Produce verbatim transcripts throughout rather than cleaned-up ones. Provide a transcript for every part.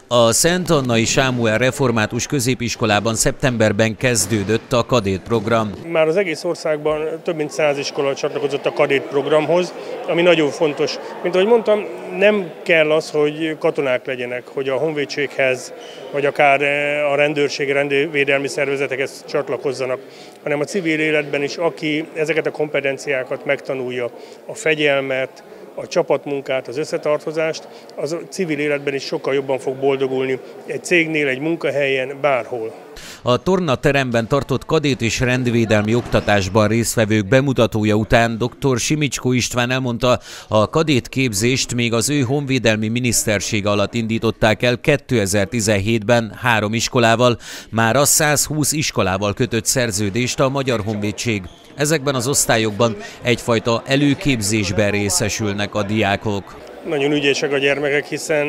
A Szent Annai Sámuel Református Középiskolában szeptemberben kezdődött a kadétprogram. Már az egész országban több mint száz iskola csatlakozott a kadétprogramhoz, ami nagyon fontos. Mint ahogy mondtam, nem kell az, hogy katonák legyenek, hogy a honvédséghez, vagy akár a rendőrség, rendvédelmi szervezetekhez csatlakozzanak, hanem a civil életben is, aki ezeket a kompetenciákat megtanulja, a fegyelmet, a csapatmunkát, az összetartozást, az a civil életben is sokkal jobban fog boldogulni, egy cégnél, egy munkahelyen, bárhol. A tornateremben tartott kadét és rendvédelmi oktatásban résztvevők bemutatója után dr. Simicskó István elmondta, a kadétképzést még az ő honvédelmi minisztersége alatt indították el kétezer-tizenhétben három iskolával, már a százhúsz iskolával kötött szerződést a Magyar Honvédség. Ezekben az osztályokban egyfajta előképzésben részesülnek a diákok. Nagyon ügyesek a gyermekek, hiszen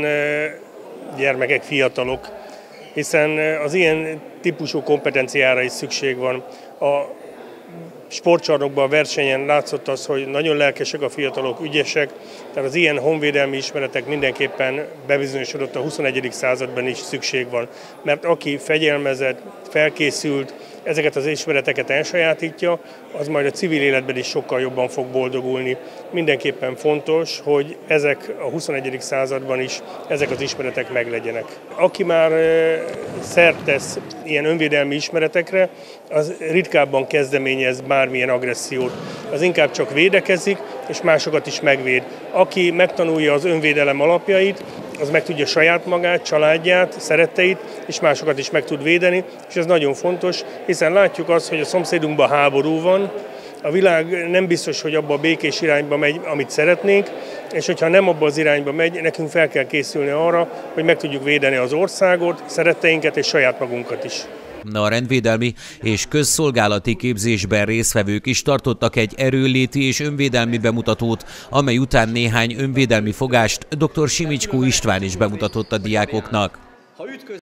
gyermekek, fiatalok, hiszen az ilyen típusú kompetenciára is szükség van. A sportcsarnokban, a versenyen látszott az, hogy nagyon lelkesek a fiatalok, ügyesek, tehát az ilyen honvédelmi ismeretek mindenképpen bebizonyosodott, a huszonegyedik században is szükség van. Mert aki fegyelmezett, felkészült, ezeket az ismereteket elsajátítja, az majd a civil életben is sokkal jobban fog boldogulni. Mindenképpen fontos, hogy ezek a huszonegyedik században is ezek az ismeretek meglegyenek. Aki már szert tesz ilyen önvédelmi ismeretekre, az ritkábban kezdeményez bármilyen agressziót. Az inkább csak védekezik, és másokat is megvéd. Aki megtanulja az önvédelem alapjait, az meg tudja saját magát, családját, szeretteit, és másokat is meg tud védeni, és ez nagyon fontos, hiszen látjuk azt, hogy a szomszédunkban háború van, a világ nem biztos, hogy abba a békés irányba megy, amit szeretnénk, és hogyha nem abba az irányba megy, nekünk fel kell készülni arra, hogy meg tudjuk védeni az országot, szeretteinket és saját magunkat is. A rendvédelmi és közszolgálati képzésben résztvevők is tartottak egy erőnléti és önvédelmi bemutatót, amely után néhány önvédelmi fogást dr. Simicskó István is bemutatott a diákoknak.